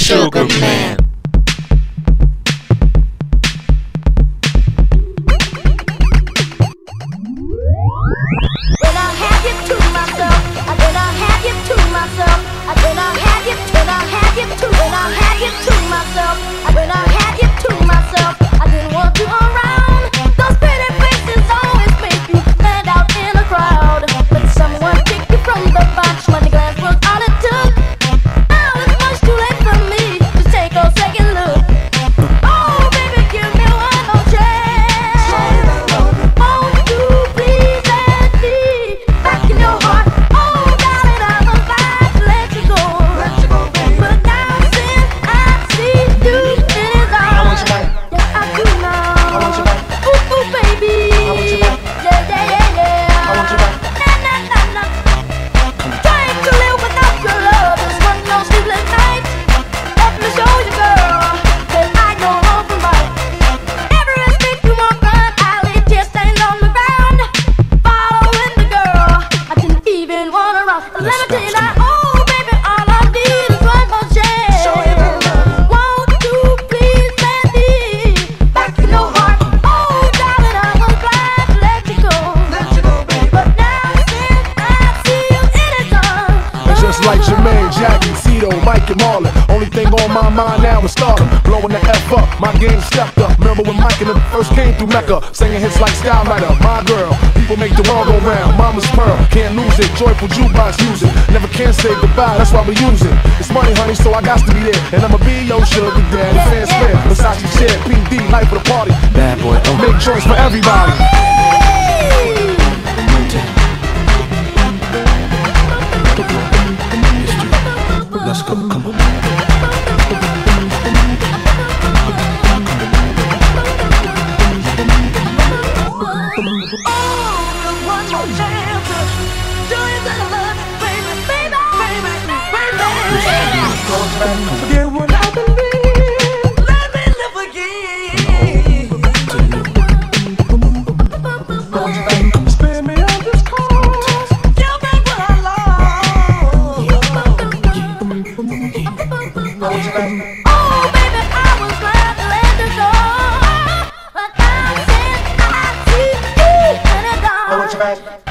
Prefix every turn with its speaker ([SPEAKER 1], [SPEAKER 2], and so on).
[SPEAKER 1] Sugarman.
[SPEAKER 2] Like Jermaine, Jackie, Tito, Mike and Marlon. Only thing on my mind now is stardom. Blowing the F up, my game stepped up. Remember when Mike and them first came through Mecca, singing hits like Skyrider, My Girl. People make the world go round. Mama's pearl, can't lose it. Joyful jukebox music, never can say goodbye. That's why we use it. It's money, honey, so I got to be there. And I'ma be your sugar daddy. Fans fair, Versace share, PD, life for the party.
[SPEAKER 1] Bad boy, oh.
[SPEAKER 2] Make choice for everybody.
[SPEAKER 1] Let's go, come on.
[SPEAKER 2] Forget what I believe.
[SPEAKER 3] Let me live again. Spin me on this course. Give me what I lost. Oh, baby, I was glad to let it go. But now since I see you, let it go.